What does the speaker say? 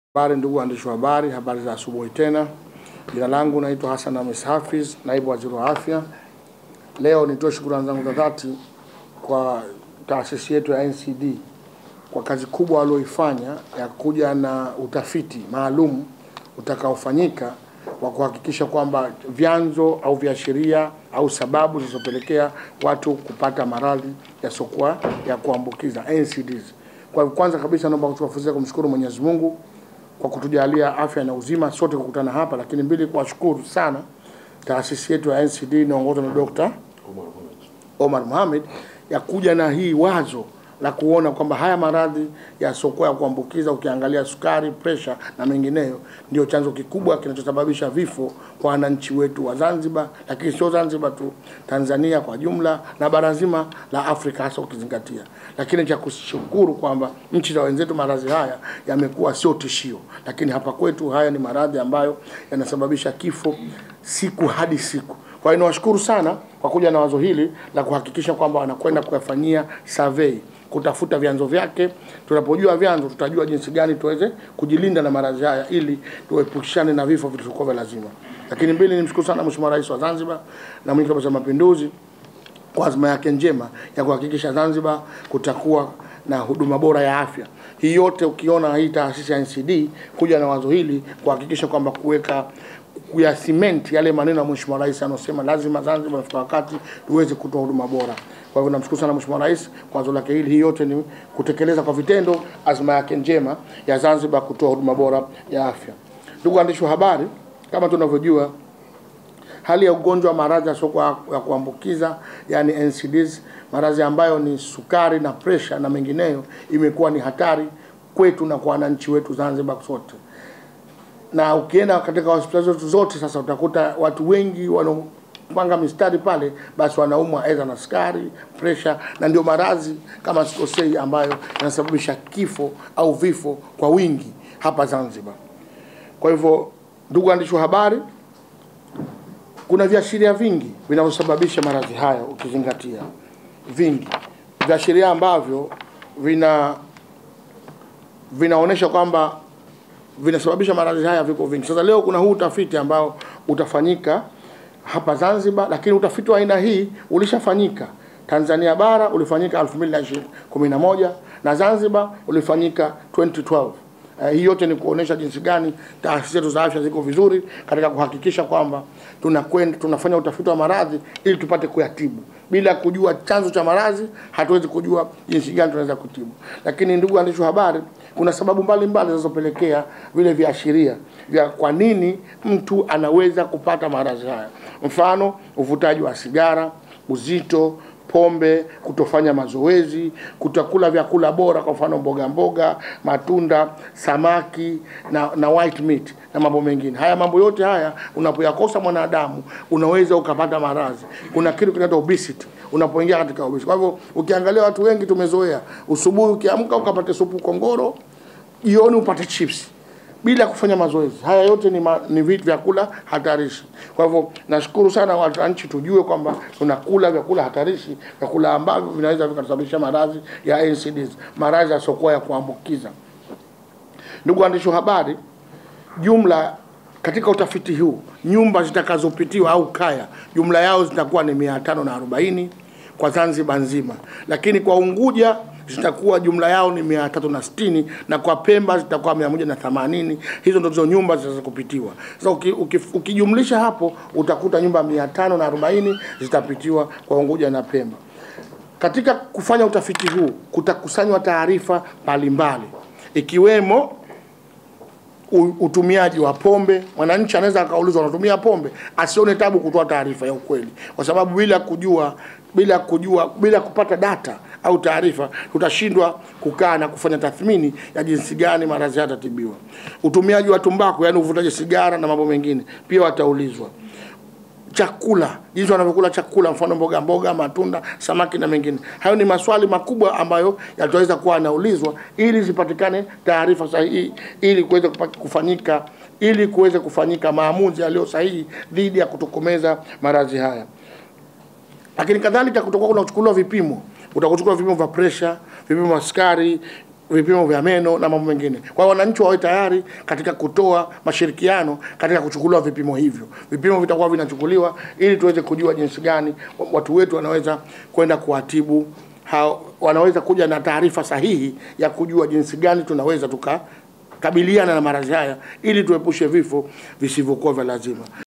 Habari ndugu waandishi wa habari, habari za asubuhi tena. Jina langu naitwa Hassan Hafiz, naibu waziri wa afya. Leo nitoe shukrani zangu za dhati kwa taasisi yetu ya NCD kwa kazi kubwa walioifanya ya kuja na utafiti maalum utakaofanyika wa kuhakikisha kwamba vyanzo au viashiria au sababu zilizopelekea watu kupata maradhi yasiokuwa ya kuambukiza NCDs. Kwa kwanza kabisa naomba kutuwafuzia kumshukuru Mwenyezi Mungu kwa kutujalia afya na uzima sote kukutana hapa, lakini mbili kuwashukuru sana taasisi yetu ya NCD inaongozwa na Dr. Omar Mohamed ya kuja na hii wazo la kuona kwamba haya maradhi yasiokuwa ya kuambukiza, ukiangalia sukari, pressure na mengineyo, ndio chanzo kikubwa kinachosababisha vifo kwa wananchi wetu wa Zanzibar, lakini sio Zanzibar tu, Tanzania kwa jumla na bara zima la Afrika hasa ukizingatia. Lakini cha kushukuru kwamba nchi za wenzetu maradhi haya yamekuwa sio tishio, lakini hapa kwetu haya ni maradhi ambayo yanasababisha kifo siku hadi siku. Kwa hiyo nawashukuru sana kwa kuja na wazo hili la kuhakikisha kwamba wanakwenda kuyafanyia survey, kutafuta vyanzo vyake. Tunapojua vyanzo tutajua jinsi gani tuweze kujilinda na maradhi haya ili tuepushane na vifo vilivyokuwa lazima. Lakini mbili, nimshukuru sana Mheshimiwa Rais wa Zanzibar na Mwenyekiti wa Mapinduzi kwa azma yake njema ya kuhakikisha Zanzibar kutakuwa na huduma bora ya afya. Hii yote ukiona hii taasisi ya NCD kuja na wazo hili kuhakikisha kwamba kuya cement yale maneno ya Mheshimiwa Rais anosema lazima Zanzibar ifike wakati tuweze kutoa huduma bora. Kwa hivyo namshukuru sana Mheshimiwa Rais kwa wazo lake hili. Hii yote ni kutekeleza kwa vitendo azma yake njema ya Zanzibar kutoa huduma bora ya afya. Ndugu waandishi wa habari, kama tunavyojua hali ya ugonjwa wa maradhi yasiokuwa ya kuambukiza yani NCDs, maradhi ambayo ni sukari na pressure na mengineyo, imekuwa ni hatari kwetu na kwa wananchi wetu Zanzibar sote. Na ukienda katika hospitali zetu zote sasa utakuta watu wengi wanapanga mistari pale, basi wanaumwa aidha na sukari, pressure, na ndio maradhi kama sikosei ambayo yanasababisha kifo au vifo kwa wingi hapa Zanzibar. Kwa hivyo ndugu waandishi wa habari, kuna viashiria vingi vinavyosababisha maradhi haya ukizingatia. Vingi viashiria ambavyo vinaonesha kwamba vinasababisha maradhi haya viko vingi. Sasa leo kuna huu utafiti ambao utafanyika hapa Zanzibar, lakini utafiti wa aina hii ulishafanyika Tanzania bara, ulifanyika 2011 na Zanzibar ulifanyika 2012. Hii yote ni kuonesha jinsi gani taasisi zetu za afya ziko vizuri katika kuhakikisha kwamba tunafanya utafiti wa maradhi ili tupate kuyatibu. Bila kujua chanzo cha maradhi hatuwezi kujua jinsi gani tunaweza kutibu. Lakini ndugu waandishi wa habari, kuna sababu mbalimbali zinazopelekea vile viashiria vya kwa nini mtu anaweza kupata maradhi haya. Mfano, uvutaji wa sigara, uzito, pombe, kutofanya mazoezi, kutakula vyakula bora, kwa mfano mboga, matunda, samaki na white meat na mambo mengine. Haya mambo yote haya unapoyakosa mwanadamu unaweza ukapata maradhi. Kuna kitu kinaitwa obesity unapoingia katika obesity. Kwa hivyo ukiangalia watu wengi tumezoea usubuhi ukiamka ukapata supu kongoro, jioni upate chips bila kufanya mazoezi. Haya yote ni vitu vyakula hatarishi. Kwa hivyo nashukuru sana wananchi tujue kwamba tunakula vyakula hatarishi, vyakula ambavyo vinaweza vikasababisha maradhi ya NCDs, maradhi yasiokuwa ya kuambukiza. Ndugu waandishi wa habari, jumla katika utafiti huu nyumba zitakazopitiwa au kaya jumla yao zitakuwa ni 540 kwa Zanzibar nzima, lakini kwa Unguja zitakuwa jumla yao ni 360 na kwa Pemba zitakuwa 180. Hizo ndizo nyumba zitazokupitiwa. Sasa ukijumlisha hapo utakuta nyumba 540 zitapitiwa kwa Unguja na Pemba. Katika kufanya utafiti huu kutakusanywa taarifa mbalimbali ikiwemo utumiaji wa pombe. Mwananchi anaweza akaulizwa unatumia pombe, asione tabu kutoa taarifa ya ukweli, kwa sababu bila kupata data au taarifa tutashindwa kukaa na kufanya tathmini ya jinsi gani maradhi yatatibiwa. Utumiaji wa tumbaku, yani uvutaji sigara na mambo mengine, pia wataulizwa. Chakula, jinsi wanavyokula chakula, mfano mboga, matunda, samaki na mengine. Hayo ni maswali makubwa ambayo yataweza kuwa yanaulizwa ili zipatikane taarifa sahihi ili kuweze kufanyika maamuzi yaliyo sahihi dhidi ya kutokomeza maradhi haya. Lakini kadhalika kutakuwa kuna kuchukuliwa vipimo. Utakuchukua vipimo vya pressure, vipimo vya sukari, vipimo vya meno na mambo mengine. Kwa hiyo wananchi wawe tayari katika kutoa mashirikiano katika kuchukuliwa vipimo hivyo. Vipimo vitakuwa vinachukuliwa ili tuweze kujua jinsi gani watu wetu wanaweza kwenda kuwatibu, wanaweza kuja na taarifa sahihi ya kujua jinsi gani tunaweza tukakabiliana na maradhi haya ili tuepushe vifo visivyokuwa vya lazima.